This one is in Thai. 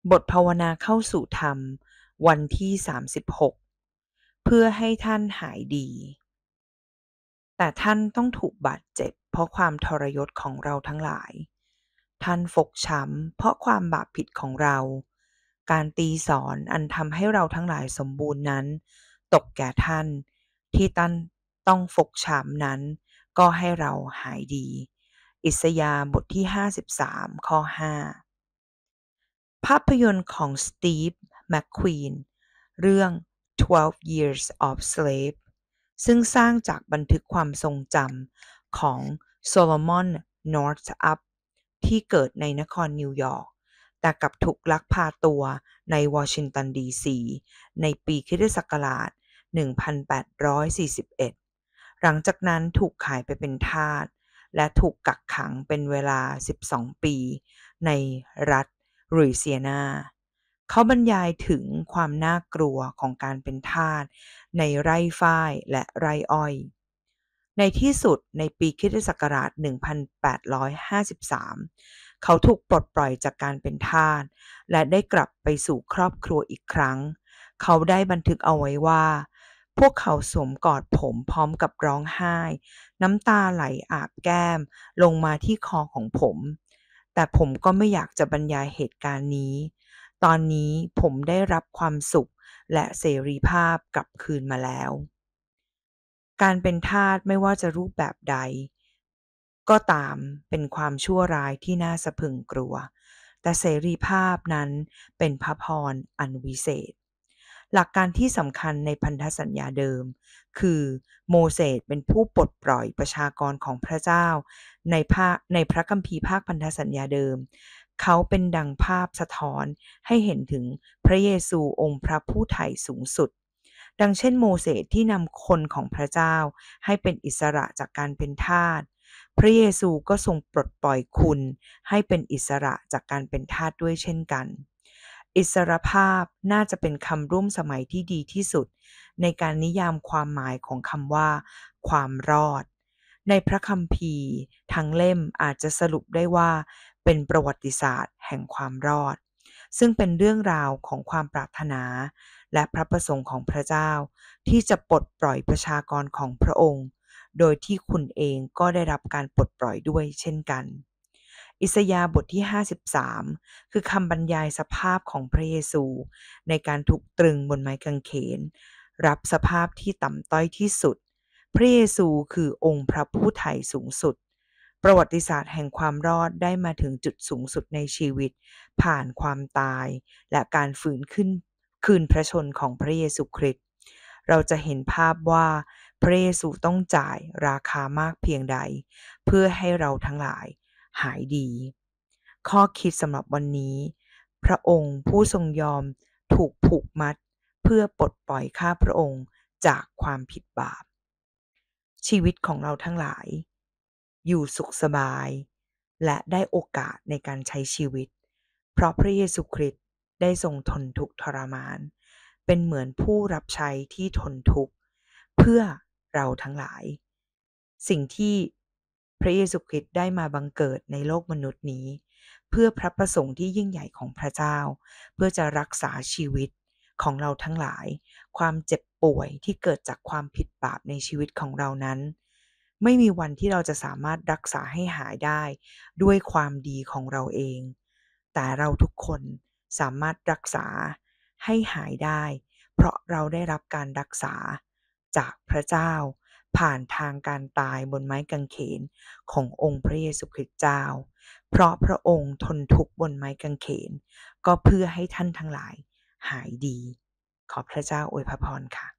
บทภาวนาเข้าสู่ธรรมวันที่36เพื่อให้ท่านหายดีแต่ท่านต้องถูกบาดเจ็บเพราะความทรยศของเราทั้งหลายท่านฟกช้ำเพราะความบาปผิดของเราการตีสอนอันทำให้เราทั้งหลายสมบูรณ์นั้นตกแก่ท่านที่ท่านต้องฟกช้ำนั้นก็ให้เราหายดีอิสยาห์บทที่53ข้อ5ภาพยนตร์ของสตีฟ แม็คควีนเรื่อง 12 Years a Slave ซึ่งสร้างจากบันทึกความทรงจำของโซโลมอน นอร์ธอัพที่เกิดในนครนิวยอร์กแต่กลับถูกลักพาตัวในวอชิงตันดีซีในปีค.ศ. 1841หลังจากนั้นถูกขายไปเป็นทาสและถูกกักขังเป็นเวลา12ปีในรัฐลุยเซียนาเขาบรรยายถึงความน่ากลัวของการเป็นทาสในไร่ฝ้ายและไร่อ้อยในที่สุดในปีค.ศ. 1853เขาถูกปลดปล่อยจากการเป็นทาสและได้กลับไปสู่ครอบครัวอีกครั้งเขาได้บันทึกเอาไว้ว่าพวกเขาสวมกอดผมพร้อมกับร้องไห้น้ำตาไหลอาบแก้มลงมาที่คอของผมแต่ผมก็ไม่อยากจะบรรยายเหตุการณ์นี้ตอนนี้ผมได้รับความสุขและเสรีภาพกลับคืนมาแล้วการเป็นทาสไม่ว่าจะรูปแบบใดก็ตามเป็นความชั่วร้ายที่น่าสะพรึงกลัวแต่เสรีภาพนั้นเป็นพระพรอันวิเศษหลักการที่สำคัญในพันธสัญญาเดิมคือโมเสสเป็นผู้ปลดปล่อยประชากรของพระเจ้าในพระคัมภีร์ภาคพันธสัญญาเดิมเขาเป็นดังภาพสะท้อนให้เห็นถึงพระเยซูองค์พระผู้ไถ่สูงสุดดังเช่นโมเสสที่นำคนของพระเจ้าให้เป็นอิสระจากการเป็นทาสพระเยซูก็ทรงปลดปล่อยคุณให้เป็นอิสระจากการเป็นทาสด้วยเช่นกันอิสรภาพน่าจะเป็นคำร่วมสมัยที่ดีที่สุดในการนิยามความหมายของคำว่าความรอดในพระคัมภีร์ทั้งเล่มอาจจะสรุปได้ว่าเป็นประวัติศาสตร์แห่งความรอดซึ่งเป็นเรื่องราวของความปรารถนาและพระประสงค์ของพระเจ้าที่จะปลดปล่อยประชากรของพระองค์โดยที่คุณเองก็ได้รับการปลดปล่อยด้วยเช่นกันอิสยาห์บทที่53คือคำบรรยายสภาพของพระเยซูในการถูกตรึงบนไม้กางเขนรับสภาพที่ต่ำต้อยที่สุดพระเยซูคือองค์พระผู้ไถ่สูงสุดประวัติศาสตร์แห่งความรอดได้มาถึงจุดสูงสุดในชีวิตผ่านความตายและการฟื้นคืนพระชนของพระเยซูคริสต์เราจะเห็นภาพว่าพระเยซูต้องจ่ายราคามากเพียงใดเพื่อให้เราทั้งหลายหายดีข้อคิดสำหรับวันนี้พระองค์ผู้ทรงยอมถูกผูกมัดเพื่อปลดปล่อยข้าพระองค์จากความผิดบาปชีวิตของเราทั้งหลายอยู่สุขสบายและได้โอกาสในการใช้ชีวิตเพราะพระเยซูคริสต์ได้ทรงทนทุกข์ทรมานเป็นเหมือนผู้รับใช้ที่ทนทุกข์เพื่อเราทั้งหลายสิ่งที่พระเยซูคริสต์ได้มาบังเกิดในโลกมนุษย์นี้เพื่อพระประสงค์ที่ยิ่งใหญ่ของพระเจ้าเพื่อจะรักษาชีวิตของเราทั้งหลายความเจ็บป่วยที่เกิดจากความผิดบาปในชีวิตของเรานั้นไม่มีวันที่เราจะสามารถรักษาให้หายได้ด้วยความดีของเราเองแต่เราทุกคนสามารถรักษาให้หายได้เพราะเราได้รับการรักษาจากพระเจ้าผ่านทางการตายบนไม้กางเขนขององค์พระเยซูคริสต์เจ้าเพราะพระองค์ทนทุกข์บนไม้กางเขนก็เพื่อให้ท่านทั้งหลายหายดีขอพระเจ้าอวยพรค่ะ